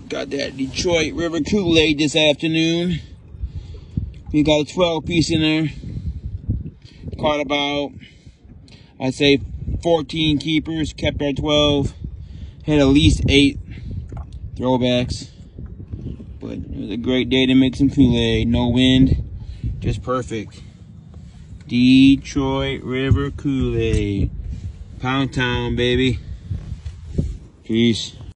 Got that Detroit River Kool-Aid this afternoon. We got a 12-piece in there. Caught about, I'd say, 14 keepers. Kept our 12. Had at least 8 throwbacks. But it was a great day to make some Kool-Aid. No wind, just perfect. Detroit River Kool-Aid. Pound Town, baby. Peace.